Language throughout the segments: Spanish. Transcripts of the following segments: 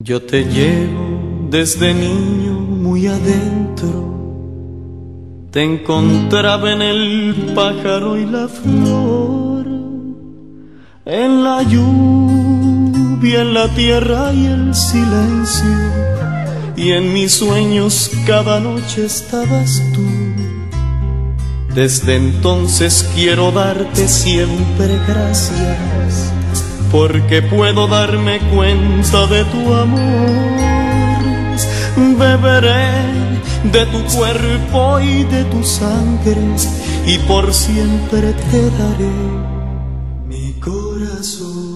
Yo te llevo desde niño muy adentro, te encontraba en el pájaro y la flor, en la lluvia, en la tierra y el silencio, y en mis sueños cada noche estabas tú. Desde entonces quiero darte siempre gracias, porque puedo darme cuenta de tu amor. Beberé de tu cuerpo y de tu sangre, y por siempre te daré mi corazón.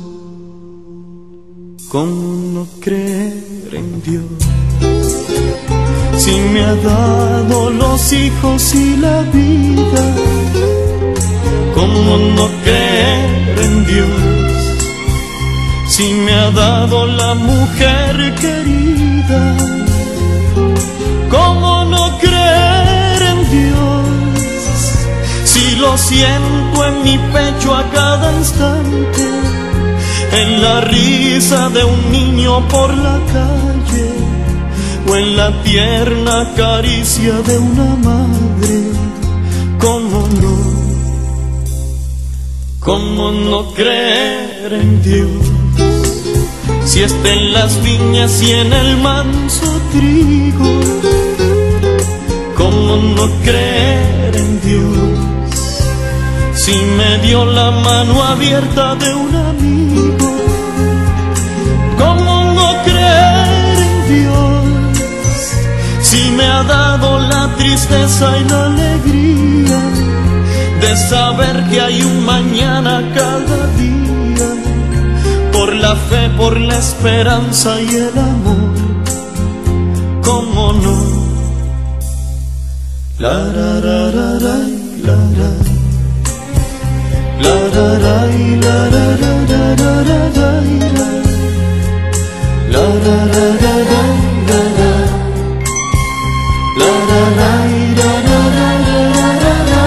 ¿Cómo no creer en Dios, si me ha dado los hijos y la vida? ¿Cómo no creer en Dios, si me ha dado la mujer querida? ¿Cómo no creer en Dios, si lo siento en mi pecho a cada instante, en la risa de un niño por la calle, o en la tierna caricia de una madre? ¿Cómo no creer en Dios, si está en las viñas y en el manso trigo? ¿Cómo no creer en Dios, si me dio la mano abierta de un amigo? ¿Cómo no creer en Dios, si me ha dado la tristeza y la alegría de saber que hay un mañana cada día? Por la fe, por la esperanza y el amor, ¿cómo no? La ra ra ra ra, la ra, la ra ra la ra ra ra ra ra ra, la ra ra ra ra, la ra, la ra ra ra ra ra ra ra.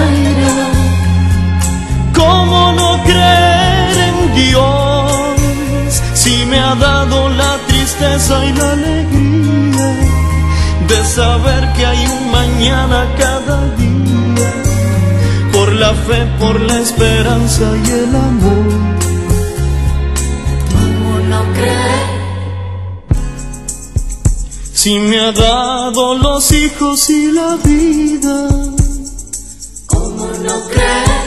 ¿Cómo no creer en Dios, si me ha dado la tristeza y la alegría de saber que hay un mañana cada día? Por la fe, por la esperanza y el amor, ¿cómo no creer? si me ha dado los hijos y la vida. ¿Cómo no creer?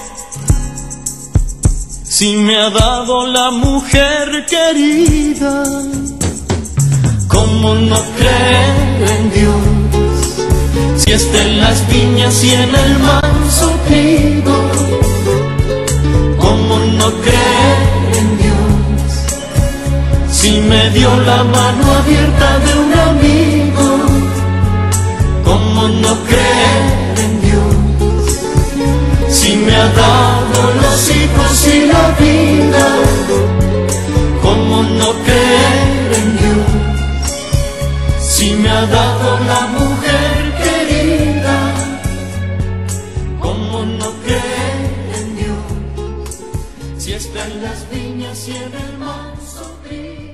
Si me ha dado la mujer querida. ¿Cómo no creer en Dios, si está en las viñas y en el manso trigo? ¿Cómo no creer en Dios, si me dio la mano abierta de un amigo? ¿Cómo no creer en Dios, si me ha dado los hijos y la vida? ¿Cómo no creer en Dios, si me ha dado la mujer querida? ¿Cómo no creer en Dios, si está en las viñas y en el manso trigo?